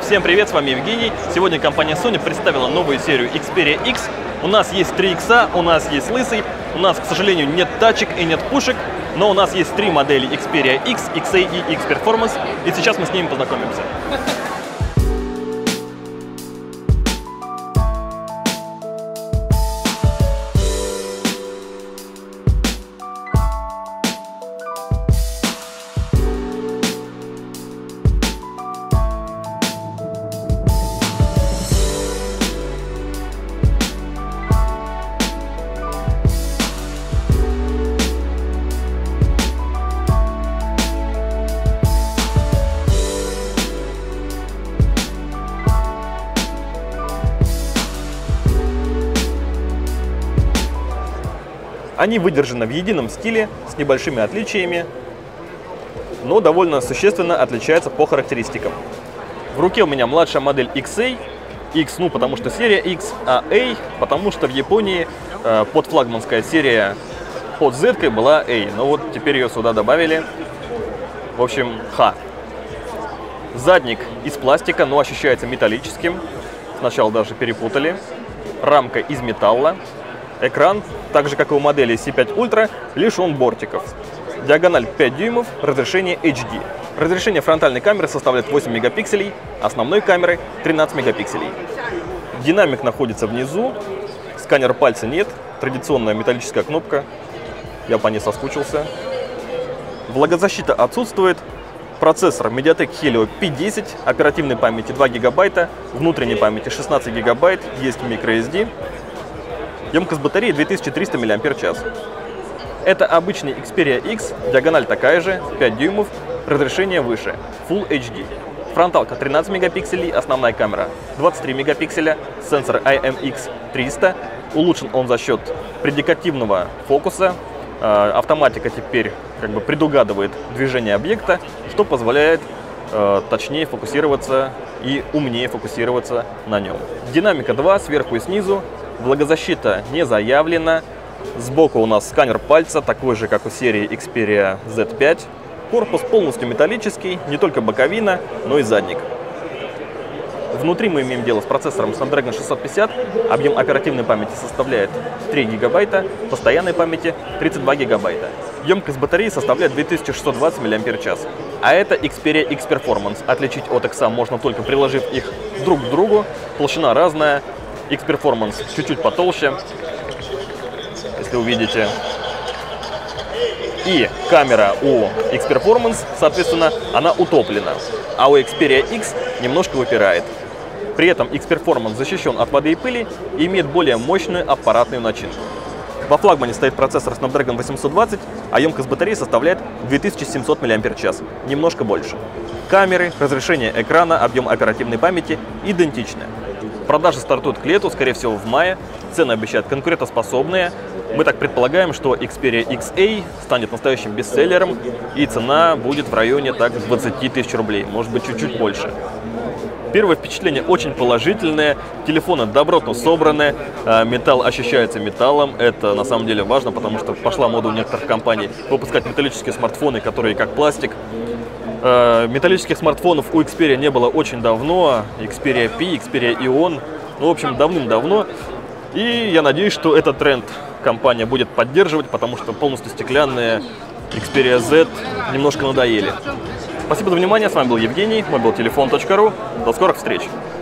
Всем привет, с вами Евгений. Сегодня компания Sony представила новую серию Xperia X. У нас есть 3 икса, у нас есть лысый, у нас, к сожалению, нет тачек и нет пушек, но у нас есть 3 модели Xperia X, XA и X Performance, и сейчас мы с ними познакомимся. Они выдержаны в едином стиле, с небольшими отличиями, но довольно существенно отличаются по характеристикам. В руке у меня младшая модель XA, X, ну потому что серия X, а A, потому что в Японии подфлагманская серия под Z была A, но вот теперь ее сюда добавили, в общем, H. Задник из пластика, но ощущается металлическим, сначала даже перепутали, рамка из металла. Экран, так же как и у модели C5 Ultra, лишен бортиков. Диагональ 5 дюймов, разрешение HD. Разрешение фронтальной камеры составляет 8 мегапикселей, основной камеры 13 мегапикселей. Динамик находится внизу, сканер пальца нет, традиционная металлическая кнопка, я по ней соскучился. Влагозащита отсутствует. Процессор Mediatek Helio P10, оперативной памяти 2 гигабайта, внутренней памяти 16 гигабайт, есть microSD. Емкость батареи 2300 мАч. Это обычный Xperia X, диагональ такая же, 5 дюймов, разрешение выше, Full HD. Фронталка 13 мегапикселей, основная камера 23 мегапикселя, сенсор IMX300. Улучшен он за счет предикативного фокуса. Автоматика теперь предугадывает движение объекта, что позволяет точнее фокусироваться и умнее фокусироваться на нем. Динамика 2 сверху и снизу. Влагозащита не заявлена. Сбоку у нас сканер пальца, такой же, как у серии Xperia Z5. Корпус полностью металлический, не только боковина, но и задник. Внутри мы имеем дело с процессором Snapdragon 650. Объем оперативной памяти составляет 3 гигабайта, постоянной памяти 32 гигабайта. Емкость батареи составляет 2620 мАч. А это Xperia X Performance. Отличить от X можно только приложив их друг к другу. Толщина разная. X Performance чуть-чуть потолще, если увидите. И камера у X Performance, соответственно, она утоплена, а у Xperia X немножко выпирает. При этом X Performance защищен от воды и пыли и имеет более мощную аппаратную начинку. Во флагмане стоит процессор Snapdragon 820, а емкость батареи составляет 2700 мАч, немножко больше. Камеры, разрешение экрана, объем оперативной памяти идентичны. Продажи стартуют к лету, скорее всего в мае. Цены обещают конкурентоспособные. Мы так предполагаем, что Xperia XA станет настоящим бестселлером, и цена будет в районе 20 тысяч рублей, может быть чуть-чуть больше. Первое впечатление очень положительное, телефоны добротно собраны, металл ощущается металлом, это на самом деле важно, потому что пошла мода у некоторых компаний выпускать металлические смартфоны, которые как пластик. Металлических смартфонов у Xperia не было очень давно, Xperia P, Xperia Ion, ну, в общем, давным-давно. И я надеюсь, что этот тренд компания будет поддерживать, потому что полностью стеклянные Xperia Z немножко надоели. Спасибо за внимание, с вами был Евгений, mobiltelefon.ru. До скорых встреч!